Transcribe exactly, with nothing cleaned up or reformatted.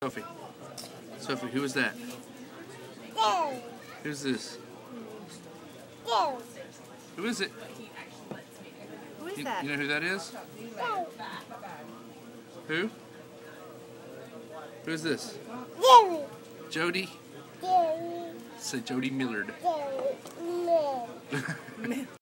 Sophie. Sophie, who is that? Who's this? Who is it? Who is You, that? you know who that is? Who? Who is this? Jody? Say Jody Millard.